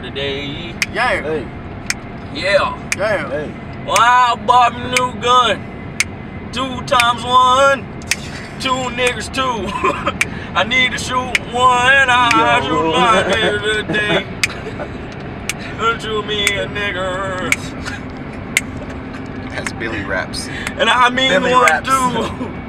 today. Yeah. Hey. Yeah. Yeah. Hey. Well, I bought me a new gun. 2 times 1. 2 niggas 2. I need to shoot one. I shoot my nigga today. Shoot me a nigger. That's Billy raps. And I mean Billy one raps. too.